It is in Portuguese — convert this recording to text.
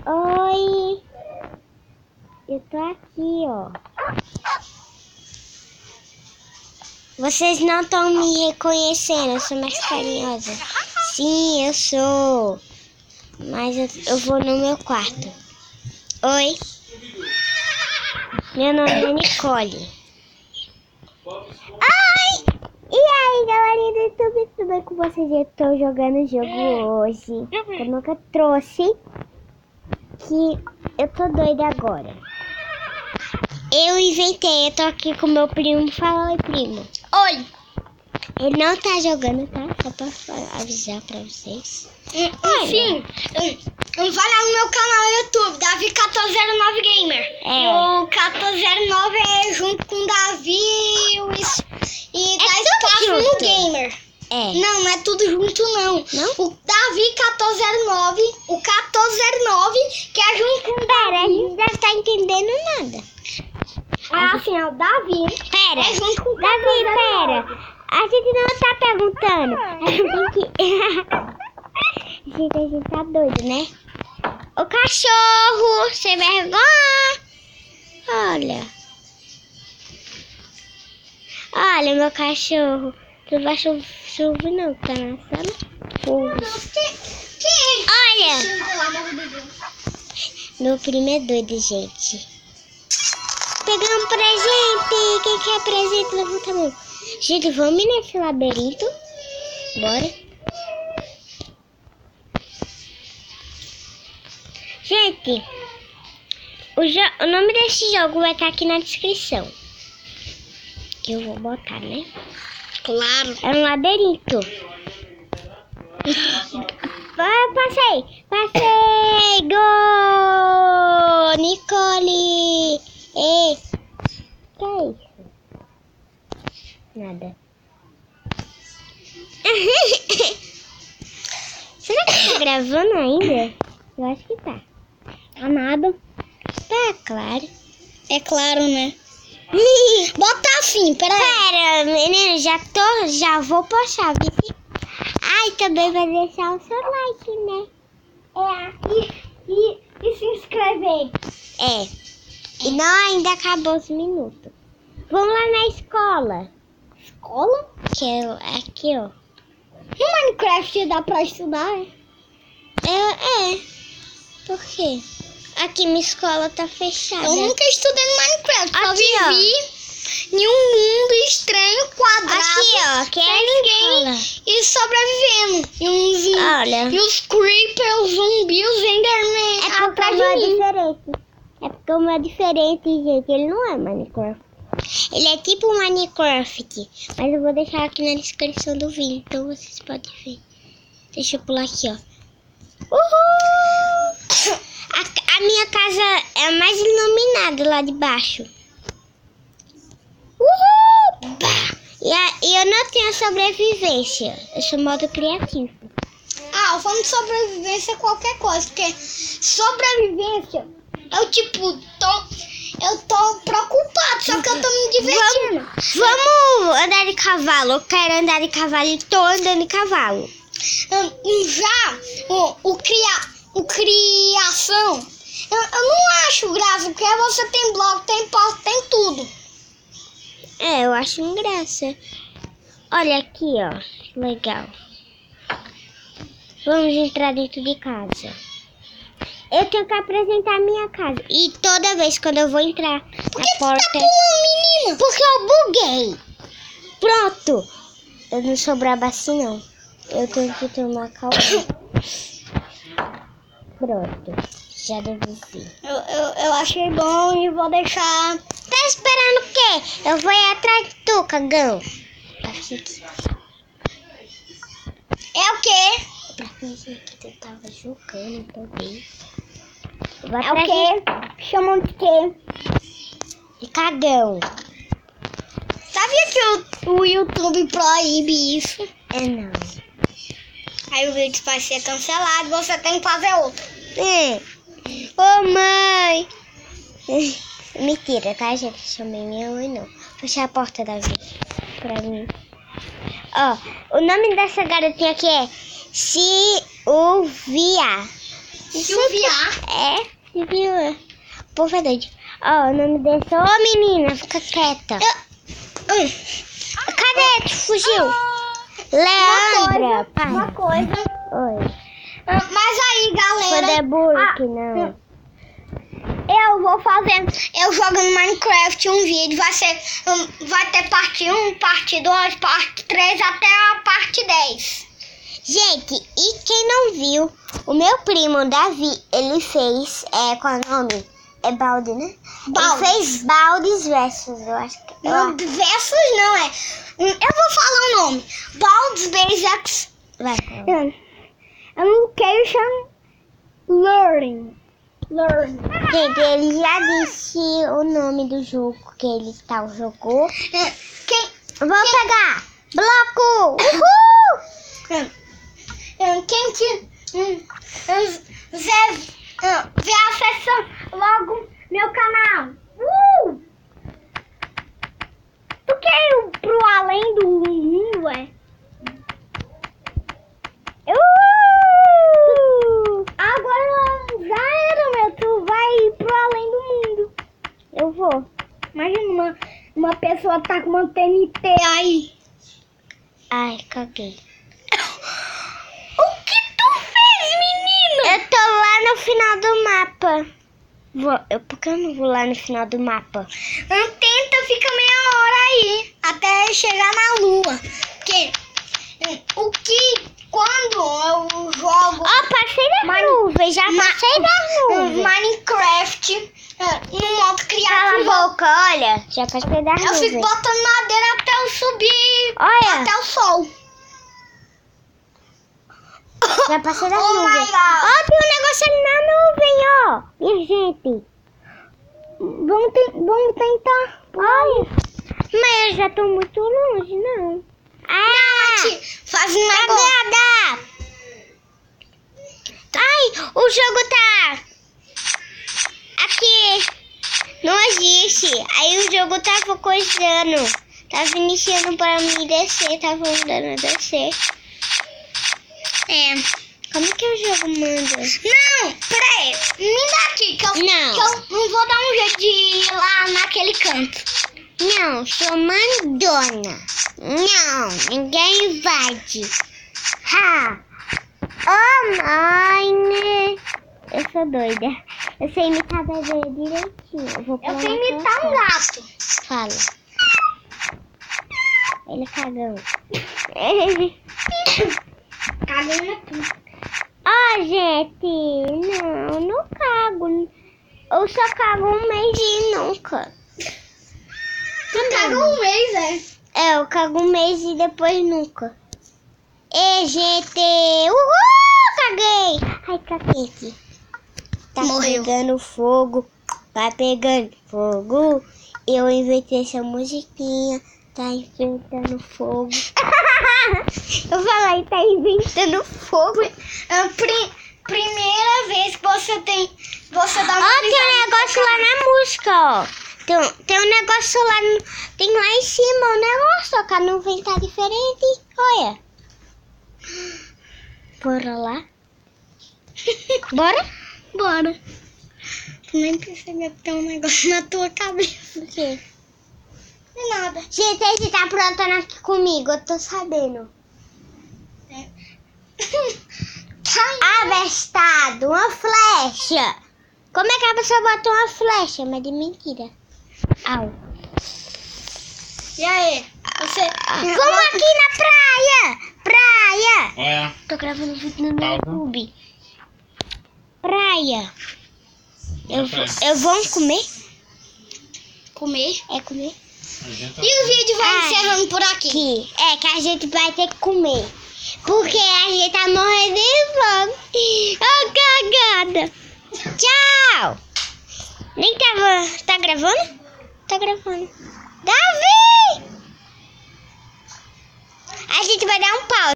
Oi, eu tô aqui, ó. Vocês não estão me reconhecendo, eu sou mais carinhosa. Sim, eu sou. Mas eu vou no meu quarto. Oi. Meu nome é Nicole. Oi! E aí, galerinha do YouTube, tudo bem com vocês? Eu tô jogando jogo hoje. Eu nunca trouxe. Que eu tô doida agora. Eu inventei, eu tô aqui com meu primo. Fala oi, primo. Oi! Ele não tá jogando, tá? Só pra avisar pra vocês. Enfim, vai lá no meu canal no YouTube, Davi1409 Gamer. É. O 1409 é junto com o Davi e dá espaço no junto. Gamer. É. Não, não é tudo junto não. Não? O Davi1409, o 1409, que é junto com o Pera, a Davi. gente deve estar entendendo nada. Assim, é o Davi. Pera, É junto com o Davi, 1409. pera. A gente não tá perguntando. A gente tem que... Gente, a gente tá doido, né? O cachorro, sem vergonha. Olha. Olha, meu cachorro. Tu vai chover não, tá na sala? Olha. Meu primo é doido, gente. Pegar um presente. Quem quer presente, levanta a mão. Gente, vamos nesse labirinto. Bora. Gente, o nome desse jogo vai estar aqui na descrição. Que eu vou botar, né? Claro. É um labirinto. Passei. Gol! Nicole! Ei, que é isso? Nada. Será que tá gravando ainda? Eu acho que tá. Tá nada. Tá, claro. É claro, né? Bota assim, peraí. Pera, menino, já vou postar, viu? Ai, também vai deixar o seu like, né? E se inscrever. É. E não ainda acabou os minutos. Vamos lá na escola. Escola? Que é aqui, ó. No Minecraft dá pra estudar, é? É. Por quê? Aqui minha escola tá fechada. Eu nunca estudei no Minecraft, só Aqui, vivi em um mundo estranho, quadrado, Aqui, ó, que é sem a ninguém escola. e sobrevivendo. Olha. E os creepers, os zumbis, os enderman É porque atrás o meu é de mim. diferente. É porque o meu é diferente, gente. Ele não é Minecraft. Ele é tipo Minecraft. Mas eu vou deixar aqui na descrição do vídeo, então vocês podem ver. Deixa eu pular aqui, ó. Uhul! A minha casa é a mais iluminada lá de baixo. Uhul! Bah! E eu não tenho sobrevivência. Eu sou modo criativo. Falando de sobrevivência é qualquer coisa, porque sobrevivência, eu tô preocupado, só que eu tô me divertindo. Vamos andar de cavalo. Eu quero andar de cavalo e tô andando de cavalo. Já o criação, eu não acho graça, porque você tem bloco, tem porta, tem tudo. É, eu acho graça. Olha aqui, ó. Legal. Vamos entrar dentro de casa. Eu tenho que apresentar a minha casa. E toda vez quando eu vou entrar na porta... Tá pulando, menina? Porque eu buguei. Pronto. Eu não sou braba assim, não. Eu tenho que tomar calma. Pronto. Já devolvi. Eu achei bom e vou deixar. Tá esperando o quê? Eu vou ir atrás de tu, cagão. Pra fingir. É o quê? Pra fingir que tu tava jogando também. É o quê? Chamam de quê? De cagão. Sabia que o YouTube proíbe isso? É não. Aí o vídeo vai ser cancelado, você tem que fazer outro. Ô mãe. Mentira, tá, gente? Chamei minha mãe, não. Fechar a porta da vida pra mim. Ó, o nome dessa garotinha aqui é Silvia. Silvia. É, Silvia. Por favor. Ó, o nome desse... Ô, menina, fica quieta. Cadê? Tu fugiu? Leandra. Pai. Uma coisa. Oi. Mas aí, galera... Fodeburg, não. Eu vou fazer... Eu jogando Minecraft um vídeo. Vai ter parte 1, parte 2, parte 3, até a parte 10. Gente, e quem não viu, o meu primo Davi, ele fez, qual é o nome? É Baldi, né? Baldi. Ele fez Baldi's Versus, eu acho que... Não, versus não é. Eu vou falar o nome. Baldur's Basics. Vai. Education Learning. Gente, ele já disse o nome do jogo que ele jogou. Vamos pegar! Bloco! Uhul! Quem que vê acessando logo meu canal. Tu quer ir pro além do mundo, é? Agora já era, meu. Tu vai pro além do mundo. Eu vou. Imagina uma pessoa tá com uma TNT aí. Ai, caguei. O que tu fez, menina? Eu tô lá no final do mapa. Por que eu não vou lá no final do mapa? Tenta, fica meia hora aí, até chegar na lua. Quando eu jogo... Ó, passei da nuvem, já passei da nuvem. Minecraft, no modo Cala criativo. a boca, olha. Já passei da Eu fico nuvem. botando madeira até eu subir, Olha. até o sol. Já passei da Oh nuvem. my God. Ó, tem um negócio ali na nuvem, ó. Minha gente. Vamos tentar. Olha. Mas eu já tô muito longe, não. Ah! Faz um negócio. Cagada! Ai, o jogo tá aqui. Não existe. Aí o jogo tava coisando. Tava iniciando para mim descer. Tava mandando descer. Como que o jogo manda? Não, peraí. Me dá aqui que eu não vou dar um jeito de ir lá naquele canto. Não, sou mandona. Não, ninguém invade. Ha! Oh, mãe! Eu sou doida. Eu sei imitar bebê direitinho. Eu sei imitar um gato. Fala. Ele é cagão. Cagando tudo. Ó, gente, não cago. Eu só cago um mês e nunca. Tu caga um mês, Eu cago um mês e depois nunca. gente! Uhul! Caguei! Ai, caguei aqui. Tá Morreu. pegando fogo. Vai pegando fogo. Eu inventei essa musiquinha. Tá inventando fogo. Eu falei, tá inventando fogo. Primeira vez que você dá uma Ó, tem um negócio lá na música, ó. Tem um negócio lá, tem lá em cima um negócio, só que a nuvem tá diferente. Olha. Bora lá? Bora? Bora. Tu nem percebeu que tem um negócio na tua cabeça. O quê? Não é nada. Gente, a gente tá aprontando aqui comigo, eu tô sabendo. Avestado, uma flecha. Como é que a pessoa bota uma flecha? Mas de mentira. Au. E aí? Vamos aqui na praia. Praia. Olha, Tô gravando vídeo no meu Pausa. YouTube. Praia. Praia. Eu vou comer? Comer. É comer? a gente tá... E o vídeo vai Ah. encerrando por aqui. Que a gente vai ter que comer. Porque a gente tá morrendo de fome. Oh, cagada. Tchau. Nem tava... Tá gravando? Tá gravando. Davi! A gente vai dar um pause.